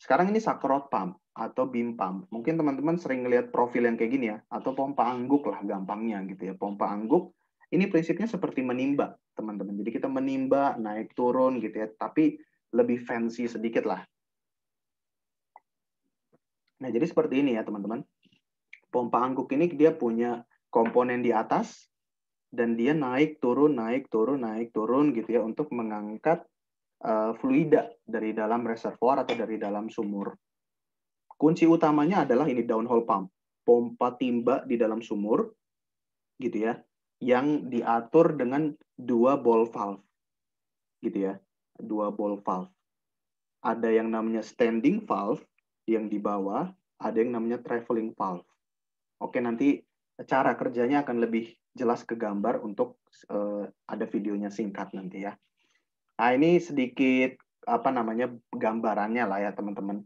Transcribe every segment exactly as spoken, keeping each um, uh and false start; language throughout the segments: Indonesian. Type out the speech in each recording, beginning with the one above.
Sekarang ini Sakrot pump atau beam pump. Mungkin teman-teman sering ngelihat profil yang kayak gini ya, atau pompa angguk lah gampangnya gitu ya. Pompa angguk ini prinsipnya seperti menimba, teman-teman. Jadi kita menimba, naik turun gitu ya, tapi lebih fancy sedikit lah. Nah, jadi seperti ini ya, teman-teman. Pompa angguk ini dia punya komponen di atas, dan dia naik turun, naik turun, naik turun gitu ya, untuk mengangkat uh, fluida dari dalam reservoir atau dari dalam sumur. Kunci utamanya adalah ini downhole pump, pompa timba di dalam sumur, gitu ya, yang diatur dengan dua ball valve, gitu ya, dua ball valve. Ada yang namanya standing valve yang di bawah, ada yang namanya traveling valve. Oke, nanti cara kerjanya akan lebih jelas ke gambar untuk uh, ada videonya singkat nanti ya. Nah, ini sedikit apa namanya gambarannya lah ya teman-teman.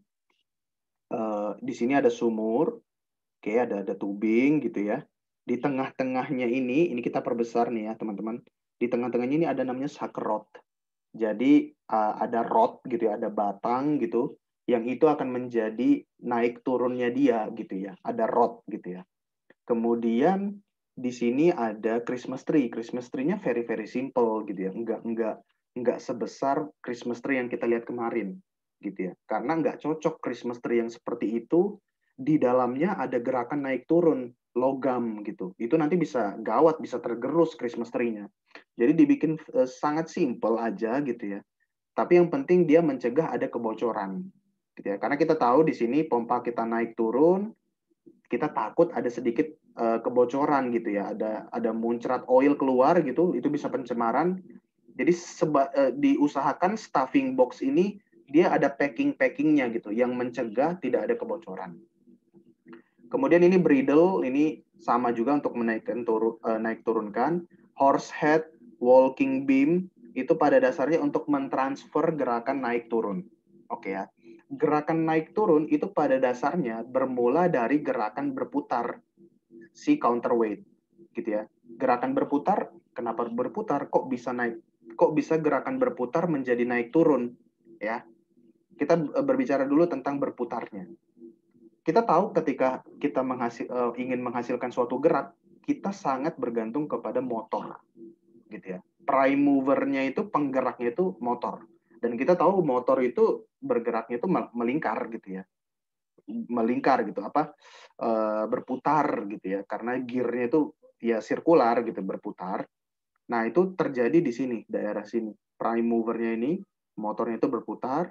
Uh, di sini ada sumur, oke, ada ada tubing gitu ya. Di tengah-tengahnya ini, ini kita perbesar nih ya teman-teman. Di tengah-tengahnya ini ada namanya sakrot. Jadi uh, ada rod gitu ya, ada batang gitu, yang itu akan menjadi naik turunnya dia gitu ya. Ada rod gitu ya. Kemudian di sini ada Christmas tree. Christmas tree-nya very very simple gitu ya. Enggak enggak enggak sebesar Christmas tree yang kita lihat kemarin gitu ya. Karena enggak cocok Christmas tree yang seperti itu, di dalamnya ada gerakan naik turun logam gitu. Itu nanti bisa gawat, bisa tergerus Christmas tree-nya. Jadi dibikin uh, sangat simple aja gitu ya. Tapi yang penting dia mencegah ada kebocoran gitu ya. Karena kita tahu di sini pompa kita naik turun, kita takut ada sedikit uh, kebocoran gitu ya, ada ada muncrat oil keluar gitu, itu bisa pencemaran. Jadi seba, uh, diusahakan stuffing box ini dia ada packing-packingnya gitu, yang mencegah tidak ada kebocoran. Kemudian ini bridle, ini sama juga untuk menaikkan turun, uh, naik turunkan. Horse head, walking beam, itu pada dasarnya untuk mentransfer gerakan naik turun. Oke ya. Gerakan naik turun itu pada dasarnya bermula dari gerakan berputar si counterweight gitu ya. Gerakan berputar, kenapa berputar? Kok bisa naik? Kok bisa gerakan berputar menjadi naik turun? Ya. Kita berbicara dulu tentang berputarnya. Kita tahu ketika kita menghasil, uh, ingin menghasilkan suatu gerak, kita sangat bergantung kepada motor, gitu ya. Prime movernya itu, penggeraknya itu motor. Dan kita tahu motor itu bergeraknya itu melingkar, gitu ya. Melingkar gitu, apa uh, berputar, gitu ya. Karena gearnya itu ya sirkular, gitu, berputar. Nah itu terjadi di sini, daerah sini. Prime movernya ini, motornya itu berputar.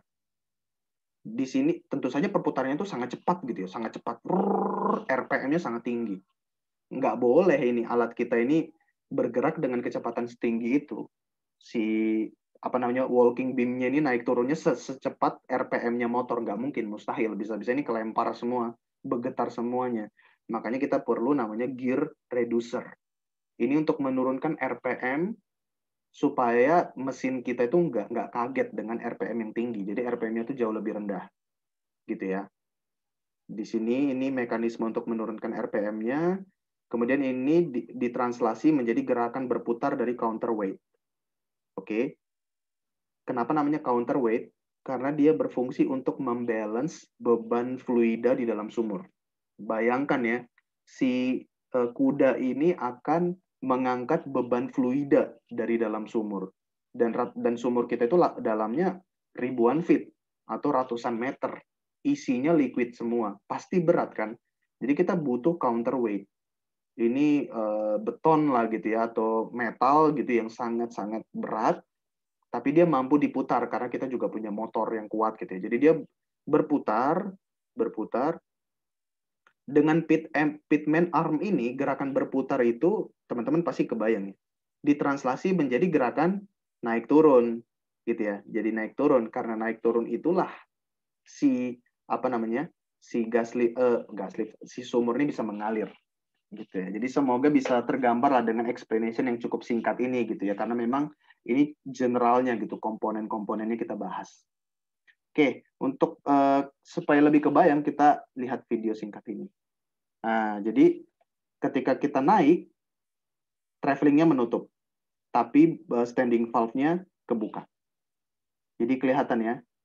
Di sini tentu saja perputarannya itu sangat cepat gitu ya, sangat cepat, R P M-nya sangat tinggi. Nggak boleh ini alat kita ini bergerak dengan kecepatan setinggi itu. Si apa namanya walking beam-nya ini naik turunnya secepat R P M-nya motor, nggak mungkin, mustahil. Bisa-bisa ini kelempar semua, bergetar semuanya. Makanya kita perlu namanya gear reducer. Ini untuk menurunkan R P M supaya mesin kita itu nggak nggak kaget dengan R P M yang tinggi. Jadi R P M-nya itu jauh lebih rendah, gitu ya. Di sini ini mekanisme untuk menurunkan R P M-nya. Kemudian ini ditranslasi menjadi gerakan berputar dari counterweight. Oke. Kenapa namanya counterweight? Karena dia berfungsi untuk membalance beban fluida di dalam sumur. Bayangkan ya, si uh, kuda ini akan mengangkat beban fluida dari dalam sumur. Dan dan sumur kita itu dalamnya ribuan feet atau ratusan meter. Isinya liquid semua. Pasti berat kan? Jadi kita butuh counterweight. Ini uh, beton lah gitu ya, atau metal gitu yang sangat-sangat berat, tapi dia mampu diputar karena kita juga punya motor yang kuat gitu ya. Jadi dia berputar, berputar, dengan pit, pitman arm ini, gerakan berputar itu, teman-teman pasti kebayang ya, ditranslasi menjadi gerakan naik turun, gitu ya. Jadi naik turun, karena naik turun itulah si, apa namanya, si gas lift, eh, gas lift, si sumur ini bisa mengalir, gitu ya. Jadi semoga bisa tergambar lah dengan explanation yang cukup singkat ini, gitu ya. Karena memang ini generalnya gitu, komponen-komponennya kita bahas. Oke, untuk uh, supaya lebih kebayang, kita lihat video singkat ini. Nah, jadi ketika kita naik, travelingnya menutup, tapi standing valve-nya kebuka. Jadi kelihatan ya,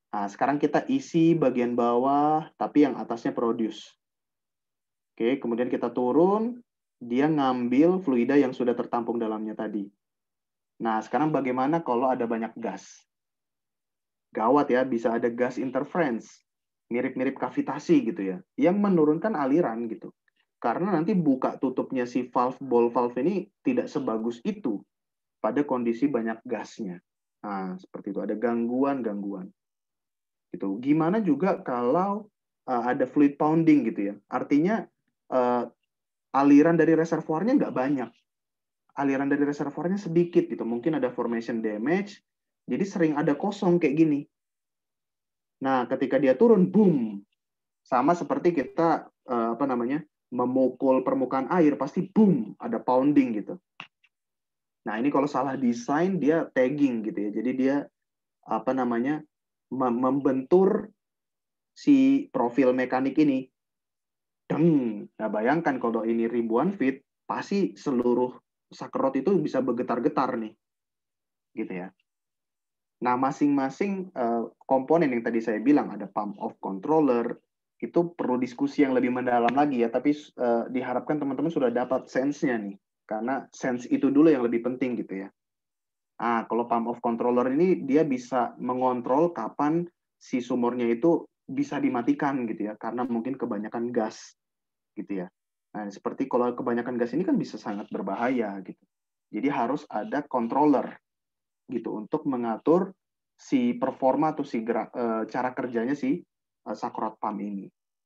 Nah, sekarang kita isi bagian bawah, tapi yang atasnya produce. Oke, kemudian kita turun, dia ngambil fluida yang sudah tertampung dalamnya tadi. Nah, sekarang bagaimana kalau ada banyak gas? Gawat ya, bisa ada gas interference, mirip-mirip kavitasi gitu ya, yang menurunkan aliran gitu. Karena nanti buka tutupnya si valve, ball valve ini tidak sebagus itu pada kondisi banyak gasnya. Nah, seperti itu, ada gangguan-gangguan. Gitu. Gimana juga kalau uh, ada fluid pounding gitu ya. Artinya uh, aliran dari reservoirnya nggak banyak. Aliran dari reservoirnya sedikit gitu. Mungkin ada formation damage. Jadi sering ada kosong kayak gini. Nah, ketika dia turun, boom. Sama seperti kita uh, apa namanya? memukul permukaan air, pasti boom, ada pounding gitu. Nah, ini kalau salah desain dia tagging gitu ya. Jadi dia apa namanya? membentur si profil mekanik ini. Deng. Nah, bayangkan kalau ini ribuan feet, pasti seluruh sakerot itu bisa bergetar-getar nih. Gitu ya. Nah, masing-masing uh, komponen yang tadi saya bilang, ada pump off controller, itu perlu diskusi yang lebih mendalam lagi ya, tapi uh, diharapkan teman-teman sudah dapat sense-nya nih. Karena sense itu dulu yang lebih penting gitu ya. Nah, kalau pump off controller ini, dia bisa mengontrol kapan si sumurnya itu bisa dimatikan gitu ya, karena mungkin kebanyakan gas gitu ya. Nah, seperti kalau kebanyakan gas ini kan bisa sangat berbahaya gitu. Jadi harus ada controller gitu untuk mengatur si performa atau si gerak, e, cara kerjanya si e, sakrot pump ini.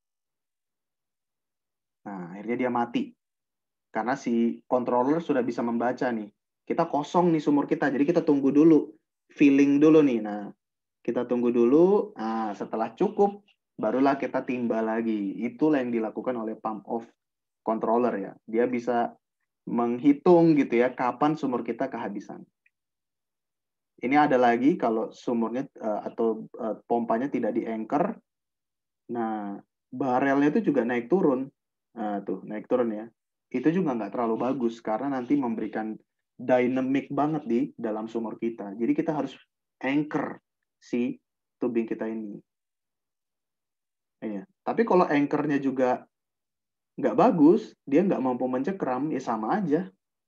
Nah, akhirnya dia mati. Karena si controller sudah bisa membaca nih. Kita kosong nih sumur kita, jadi kita tunggu dulu. Filling dulu nih. Nah, kita tunggu dulu. Nah, setelah cukup, barulah kita timba lagi. Itulah yang dilakukan oleh pump off controller ya. Dia bisa menghitung gitu ya, kapan sumur kita kehabisan. Ini ada lagi kalau sumurnya uh, atau uh, pompanya tidak di-anchor. Nah, barelnya itu juga naik turun. Nah, tuh, naik turun ya. Itu juga nggak terlalu bagus karena nanti memberikan dynamic banget di dalam sumur kita. Jadi kita harus anchor si tubing kita ini. Iya. Tapi kalau anchornya juga nggak bagus, dia nggak mampu mencekram, ya sama aja.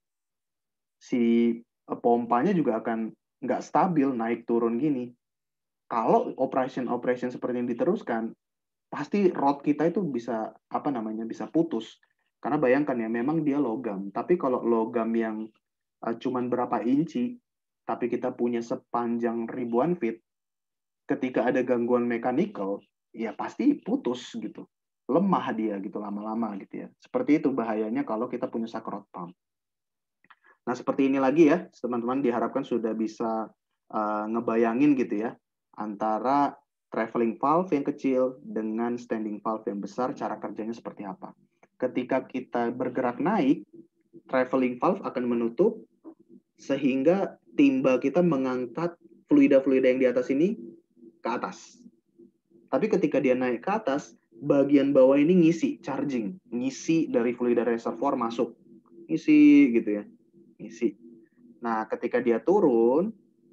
Si pompanya juga akan nggak stabil, naik turun gini. Kalau operation-operation seperti yang diteruskan, pasti rod kita itu bisa apa namanya bisa putus. Karena bayangkan ya, memang dia logam. Tapi kalau logam yang uh, cuman berapa inci, tapi kita punya sepanjang ribuan feet, ketika ada gangguan mechanical, ya pasti putus gitu. Lemah dia gitu lama-lama gitu ya. Seperti itu bahayanya kalau kita punya sakrot pump. Nah, seperti ini lagi ya, teman-teman diharapkan sudah bisa uh, ngebayangin gitu ya, antara traveling valve yang kecil dengan standing valve yang besar, cara kerjanya seperti apa. Ketika kita bergerak naik, traveling valve akan menutup, sehingga timba kita mengangkat fluida-fluida yang di atas ini ke atas. Tapi ketika dia naik ke atas, bagian bawah ini ngisi, charging, ngisi dari fluida reservoir masuk. Ngisi gitu ya. Isi. Nah, ketika dia turun,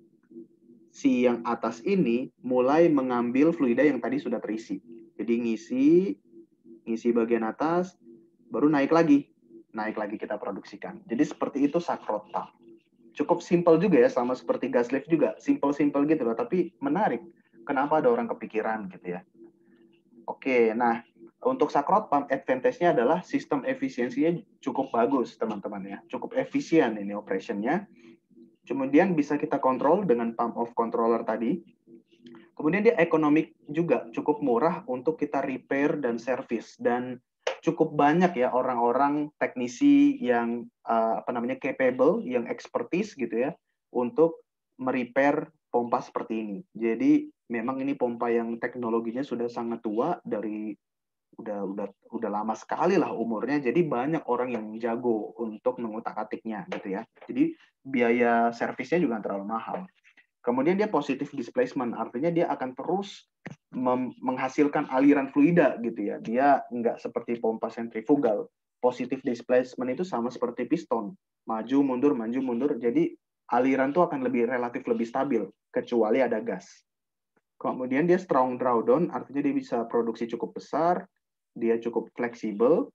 si yang atas ini mulai mengambil fluida yang tadi sudah terisi. Jadi ngisi, ngisi bagian atas, baru naik lagi. Naik lagi kita produksikan. Jadi seperti itu sakrot pump. Cukup simple juga ya, sama seperti gas lift juga. Simple-simple gitu loh, tapi menarik. Kenapa ada orang kepikiran gitu ya. Oke, nah untuk sakrot pump advantage-nya adalah sistem efisiensinya cukup bagus, teman-teman ya. Cukup efisien ini operation-nya. Kemudian bisa kita kontrol dengan pump off controller tadi. Kemudian dia ekonomik juga, cukup murah untuk kita repair dan service. Dan cukup banyak ya orang-orang teknisi yang uh, apa namanya capable, yang expertise gitu ya, untuk merepair pompa seperti ini. Jadi memang ini pompa yang teknologinya sudah sangat tua, dari udah udah udah lama sekali lah umurnya, jadi banyak orang yang jago untuk mengutak-atiknya gitu ya. Jadi biaya servisnya juga terlalu mahal. Kemudian dia positive displacement, artinya dia akan terus menghasilkan aliran fluida gitu ya. Dia nggak seperti pompa sentrifugal. Positive displacement itu sama seperti piston, maju mundur maju mundur. Jadi aliran tuh akan lebih relatif lebih stabil kecuali ada gas. Kemudian dia strong drawdown, artinya dia bisa produksi cukup besar, dia cukup fleksibel,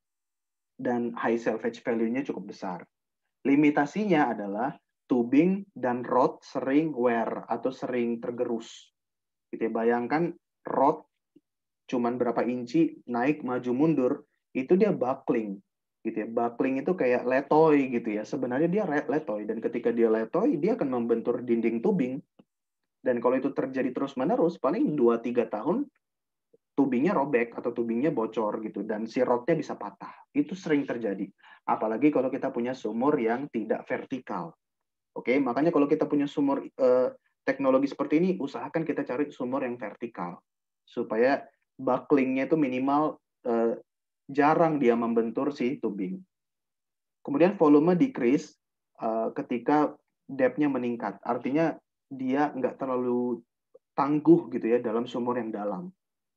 dan high salvage value-nya cukup besar. Limitasinya adalah tubing dan rod sering wear atau sering tergerus. Gitu ya. Bayangkan rod cuman berapa inci, naik, maju, mundur, itu dia buckling. Gitu ya. Buckling itu kayak letoy gitu ya. Sebenarnya dia letoy, dan ketika dia letoy, dia akan membentur dinding tubing. Dan kalau itu terjadi terus-menerus, paling dua tiga tahun, tubingnya robek atau tubingnya bocor gitu, dan si rodnya bisa patah. Itu sering terjadi. Apalagi kalau kita punya sumur yang tidak vertikal. Oke, makanya kalau kita punya sumur eh, teknologi seperti ini, usahakan kita cari sumur yang vertikal. Supaya bucklingnya itu minimal eh, jarang dia membentur si tubing. Kemudian volume decrease uh, ketika depth-nya meningkat. Artinya dia nggak terlalu tangguh gitu ya dalam sumur yang dalam.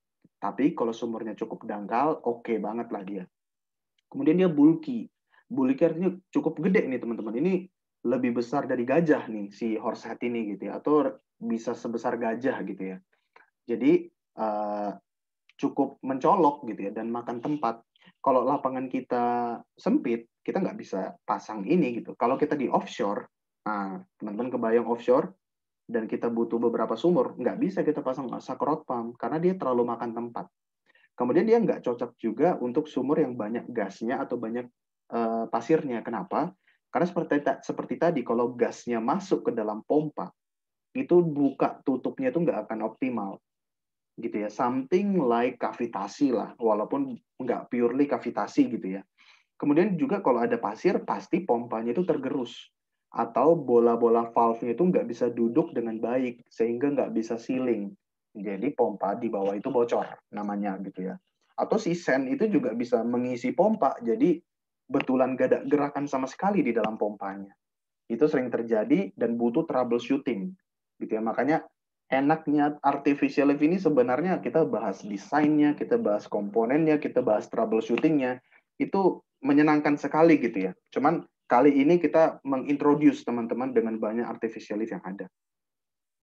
Tapi kalau sumurnya cukup dangkal, oke okay banget lah dia. Kemudian dia bulky. Bulky artinya cukup gede nih teman-teman. Ini lebih besar dari gajah nih si horsehead ini gitu ya. Atau bisa sebesar gajah gitu ya. Jadi uh, cukup mencolok gitu ya dan makan tempat. Kalau lapangan kita sempit, kita nggak bisa pasang ini gitu. Kalau kita di offshore, nah teman-teman kebayang offshore dan kita butuh beberapa sumur, nggak bisa kita pasang sakrot pump karena dia terlalu makan tempat. Kemudian dia nggak cocok juga untuk sumur yang banyak gasnya atau banyak uh, pasirnya. Kenapa? Karena seperti seperti tadi, kalau gasnya masuk ke dalam pompa, itu buka tutupnya itu nggak akan optimal gitu ya, something like kavitasi lah, walaupun nggak purely kavitasi gitu ya. Kemudian juga kalau ada pasir, pasti pompanya itu tergerus, atau bola-bola valve-nya itu nggak bisa duduk dengan baik, sehingga nggak bisa sealing. Jadi pompa di bawah itu bocor, namanya gitu ya. Atau si sen itu juga bisa mengisi pompa, jadi betulan gak ada gerakan sama sekali di dalam pompanya. Itu sering terjadi dan butuh troubleshooting. Gitu ya. Makanya enaknya artificial lift ini sebenarnya kita bahas desainnya, kita bahas komponennya, kita bahas troubleshootingnya, itu menyenangkan sekali gitu ya. Cuman kali ini kita mengintroduce teman-teman dengan banyak artificial lift yang ada.